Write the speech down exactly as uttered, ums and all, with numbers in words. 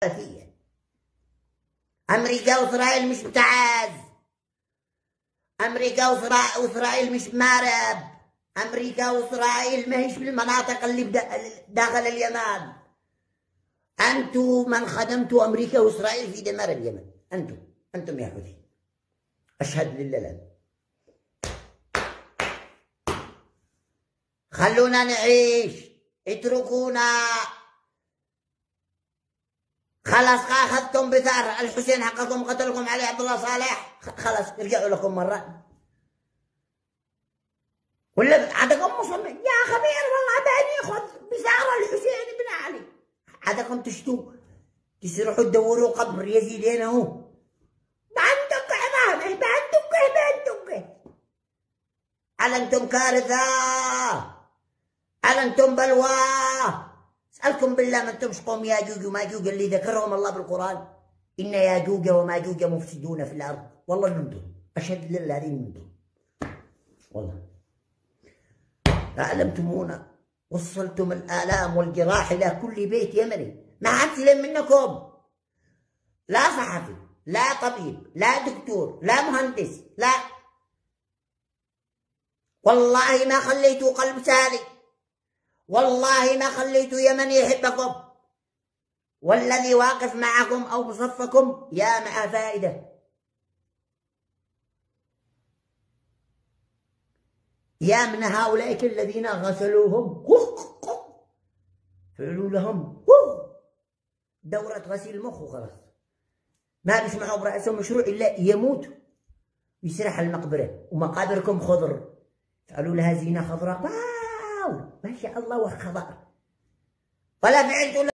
ثلاثية. أمريكا وإسرائيل مش بتعاز، أمريكا وإسرائيل مش بمارب، أمريكا وإسرائيل ما هيش بالمناطق اللي داخل اليمن. أنتم من خدمتوا أمريكا وإسرائيل في دمار اليمن، أنتم أنتم يا حوثي. أشهد لله لا. خلونا نعيش، اتركونا. خلاص اخذتم بثار الحسين حقكم، قتلكم علي عبد الله صالح، خلاص ارجعوا لكم مره. ولا عادكم مصمم يا خبير والله باني خذ بثار الحسين بن علي، عادكم تشتوا تروحوا تدوروا قبر يزيدين اهو. بعندك عظام بعندك بعندك علنتم كارثه، علنتم بلوى. اسالكم بالله ما انتمش قوم ياجوج وماجوج اللي ذكرهم الله بالقران؟ ان ياجوج وماجوج مفسدون في الارض. والله انتم اشهد لله هذه انتم والله اعلمتمونا، وصلتم الالام والجراح الى كل بيت يمني. ما حد سلم منكم، لا صحفي لا طبيب لا دكتور لا مهندس لا، والله ما خليتوا قلب سالي، والله ما خليتوا يمن يحبكم، والذي واقف معكم أو بصفكم يا مع فائدة. يا من هؤلاء الذين غسلوهم فعلوا لهم دورة غسيل المخ وخلاص، ما بيسمعوا برأسهم مشروع إلا يموت ويسرح المقبرة، ومقابركم خضر فعلوا لها زينة خضراء. ما شاء الله وخضار، ولا فعلتوا